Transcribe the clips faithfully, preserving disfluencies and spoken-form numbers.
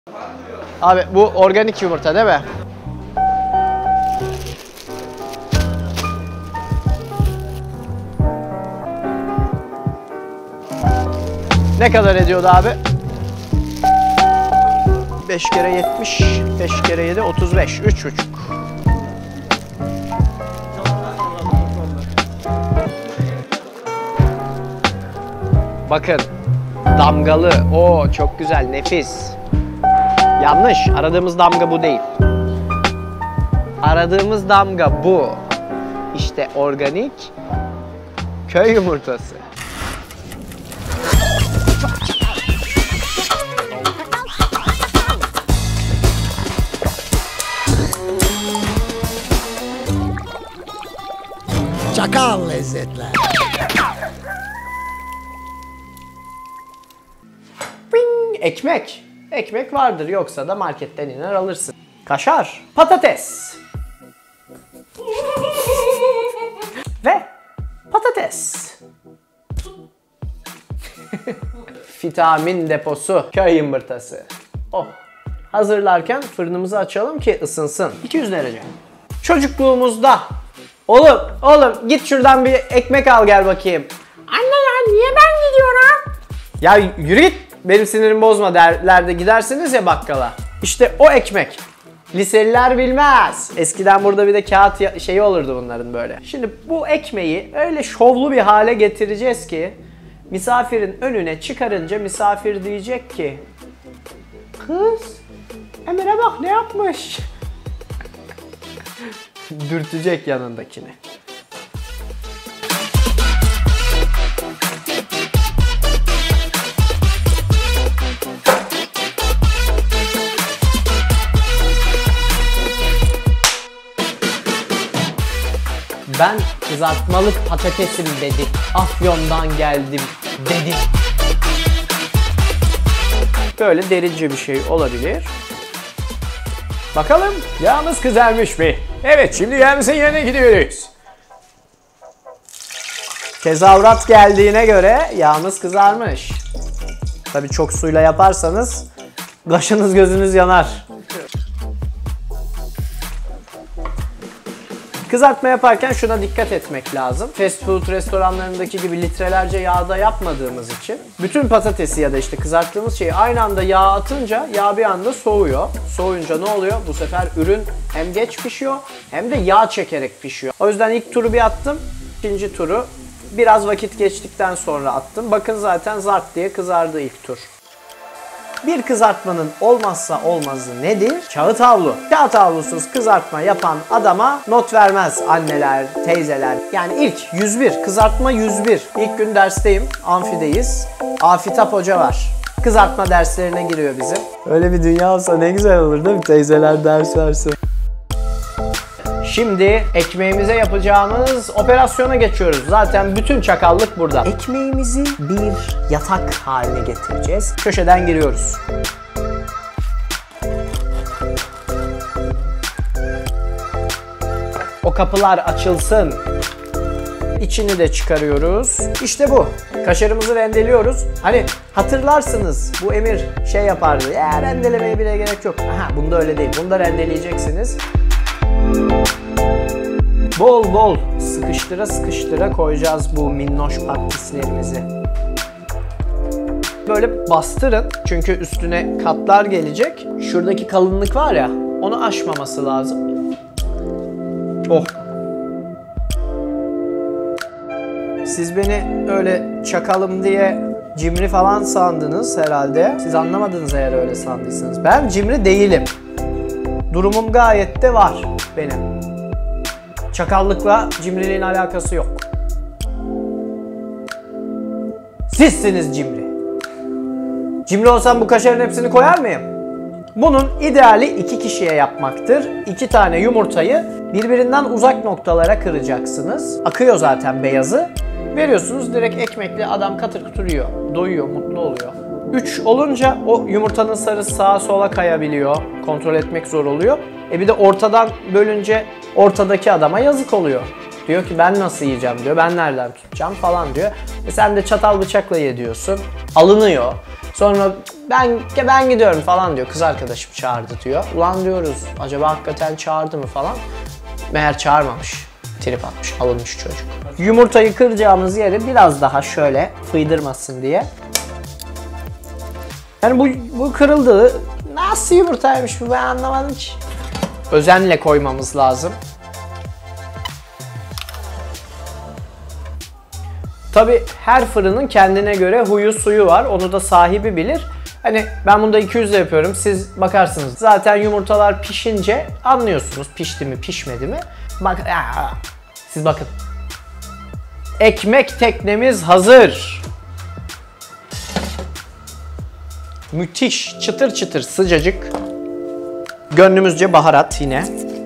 Abi bu organik yumurta değil mi? Ne kadar ediyordu abi? beş kere yetmiş, beş kere yedi, otuz beş, üç buçuk. Bakın, damgalı, o çok güzel, nefis. Yanlış, aradığımız damga bu değil. Aradığımız damga bu. İşte organik köy yumurtası. Çakal lezzetler. Ekmek. Ekmek vardır, yoksa da marketten iner alırsın. Kaşar, patates. Ve patates. Vitamin deposu, köy yumurtası. Oh. Hazırlarken fırınımızı açalım ki ısınsın. iki yüz derece. Çocukluğumuzda oğlum, oğlum git şuradan bir ekmek al gel bakayım. Anne ya niye ben gidiyorum? Ya yürü git. Benim sinirimi bozma derlerde gidersiniz ya bakkala. İşte o ekmek. Liseliler bilmez. Eskiden burada bir de kağıt şeyi olurdu bunların böyle. Şimdi bu ekmeği öyle şovlu bir hale getireceğiz ki misafirin önüne çıkarınca misafir diyecek ki kız Emir'e bak ne yapmış. Dürtecek yanındakini. Ben kızartmalı patatesim dedi. Afyon'dan geldim dedi. Böyle derince bir şey olabilir. Bakalım yağımız kızarmış mı? Evet, şimdi yağımızın yerine gidiyoruz. Tezahürat geldiğine göre yağımız kızarmış. Tabii çok suyla yaparsanız kaşınız gözünüz yanar. Kızartma yaparken şuna dikkat etmek lazım. Fast food restoranlarındaki gibi litrelerce yağda yapmadığımız için bütün patatesi ya da işte kızarttığımız şeyi aynı anda yağa atınca yağ bir anda soğuyor. Soğuyunca ne oluyor? Bu sefer ürün hem geç pişiyor hem de yağ çekerek pişiyor. O yüzden ilk turu bir attım. İkinci turu biraz vakit geçtikten sonra attım. Bakın zaten zart diye kızardı ilk tur. Bir kızartmanın olmazsa olmazı nedir? Kağıt havlu. Kağıt havlusuz kızartma yapan adama not vermez anneler, teyzeler. Yani ilk yüz bir, kızartma yüz bir. İlk gün dersteyim, amfideyiz. Afitap Hoca var. Kızartma derslerine giriyor bizim. Öyle bir dünya olsa ne güzel olur değil mi? Teyzeler ders versin. Şimdi ekmeğimize yapacağımız operasyona geçiyoruz. Zaten bütün çakallık burada. Ekmeğimizi bir yatak haline getireceğiz. Köşeden giriyoruz. O kapılar açılsın. İçini de çıkarıyoruz. İşte bu. Kaşarımızı rendeliyoruz. Hani hatırlarsınız bu Emir şey yapardı. Ya rendelemeye bile gerek yok. Aha, bunda öyle değil. Bunda rendeleyeceksiniz. Bol bol sıkıştıra sıkıştıra koyacağız bu minnoş patateslerimizi. Böyle bastırın çünkü üstüne katlar gelecek. Şuradaki kalınlık var ya, onu aşmaması lazım. Oh. Siz beni öyle çakalım diye cimri falan sandınız herhalde. Siz anlamadınız eğer öyle sandıysanız. Ben cimri değilim. Durumum gayet de var benim. Çakallıkla cimriliğin alakası yok. Sizsiniz cimri. Cimri olsam bu kaşarın hepsini koyar mıyım? Bunun ideali iki kişiye yapmaktır. İki tane yumurtayı birbirinden uzak noktalara kıracaksınız. Akıyor zaten beyazı. Veriyorsunuz direkt ekmekle, adam katır kutur yiyor. Doyuyor, mutlu oluyor. üç olunca o yumurtanın sarısı sağa sola kayabiliyor. Kontrol etmek zor oluyor. E bir de ortadan bölünce ortadaki adama yazık oluyor. Diyor ki ben nasıl yiyeceğim diyor. Ben nereden tutacağım falan diyor. E sen de çatal bıçakla ye diyorsun. Alınıyor. Sonra ben ben gidiyorum falan diyor. Kız arkadaşım çağırdı diyor. Ulan diyoruz acaba hakikaten çağırdı mı falan. Meğer çağırmamış. Trip atmış, alınmış çocuk. Yumurtayı kıracağımız yeri biraz daha şöyle fıydırmasın diye. Yani bu, bu kırıldı. Nasıl yumurtaymış bu, ben anlamadım ki. Özenle koymamız lazım. Tabi her fırının kendine göre huyu suyu var. Onu da sahibi bilir. Hani ben bunda iki yüzle yapıyorum. Siz bakarsınız. Zaten yumurtalar pişince anlıyorsunuz. Pişti mi pişmedi mi. Bak, aa, siz bakın. Ekmek teknemiz hazır. Müthiş. Çıtır çıtır sıcacık. Gönlümüzce baharat yine.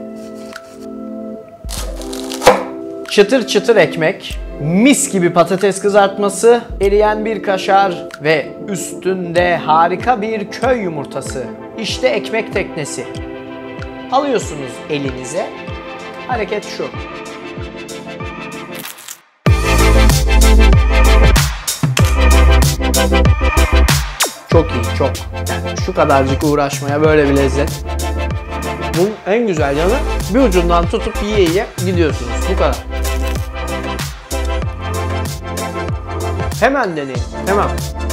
Çıtır çıtır ekmek. Mis gibi patates kızartması, eriyen bir kaşar ve üstünde harika bir köy yumurtası. İşte ekmek teknesi. Alıyorsunuz elinize. Hareket şu. Çok iyi, çok. Yani şu kadarcık uğraşmaya böyle bir lezzet. Bunun en güzel yanı bir ucundan tutup yiye yiye gidiyorsunuz. Bu kadar. Hemen deneyin, hemen.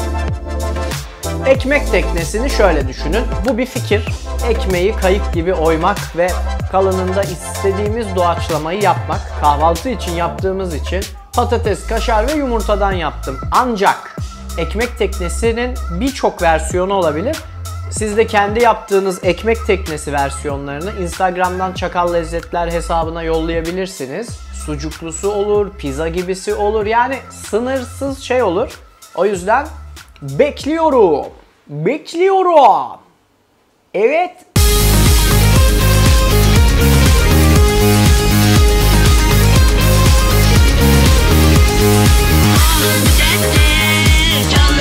Ekmek teknesini şöyle düşünün. Bu bir fikir. Ekmeği kayık gibi oymak ve kalınında istediğimiz doğaçlamayı yapmak. Kahvaltı için yaptığımız için patates, kaşar ve yumurtadan yaptım. Ancak ekmek teknesinin birçok versiyonu olabilir. Siz de kendi yaptığınız ekmek teknesi versiyonlarını Instagram'dan Çakal Lezzetler hesabına yollayabilirsiniz. Sucuklusu olur, pizza gibisi olur. Yani sınırsız şey olur. O yüzden bekliyorum. Bekliyorum. Evet. Can